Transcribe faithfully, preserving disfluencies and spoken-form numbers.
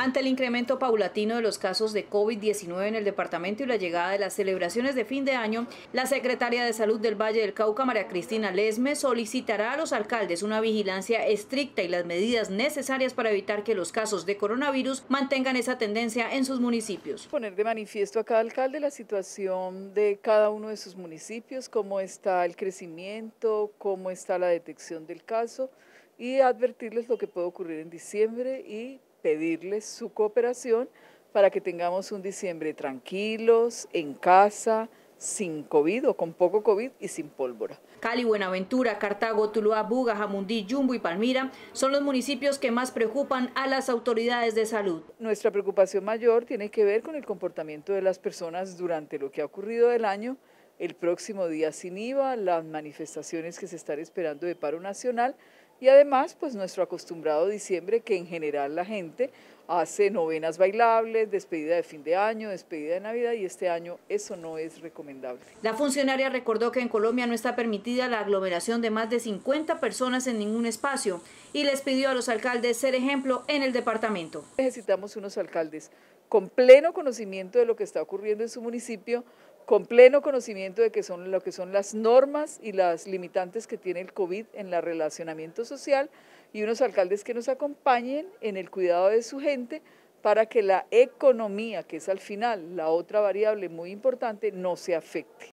Ante el incremento paulatino de los casos de COVID diecinueve en el departamento y la llegada de las celebraciones de fin de año, la secretaria de Salud del Valle del Cauca, María Cristina Lesme, solicitará a los alcaldes una vigilancia estricta y las medidas necesarias para evitar que los casos de coronavirus mantengan esa tendencia en sus municipios. Poner de manifiesto a cada alcalde la situación de cada uno de sus municipios, cómo está el crecimiento, cómo está la detección del caso y advertirles lo que puede ocurrir en diciembre y pedirles su cooperación para que tengamos un diciembre tranquilos, en casa, sin COVID o con poco COVID y sin pólvora. Cali, Buenaventura, Cartago, Tuluá, Buga, Jamundí, Yumbo y Palmira son los municipios que más preocupan a las autoridades de salud. Nuestra preocupación mayor tiene que ver con el comportamiento de las personas durante lo que ha ocurrido del año, el próximo día sin I V A, las manifestaciones que se están esperando de paro nacional y además pues nuestro acostumbrado diciembre, que en general la gente hace novenas bailables, despedida de fin de año, despedida de Navidad, y este año eso no es recomendable. La funcionaria recordó que en Colombia no está permitida la aglomeración de más de cincuenta personas en ningún espacio y les pidió a los alcaldes ser ejemplo en el departamento. Necesitamos unos alcaldes con pleno conocimiento de lo que está ocurriendo en su municipio, con pleno conocimiento de que son lo que son las normas y las limitantes que tiene el COVID en el relacionamiento social, y unos alcaldes que nos acompañen en el cuidado de su gente para que la economía, que es al final la otra variable muy importante, no se afecte.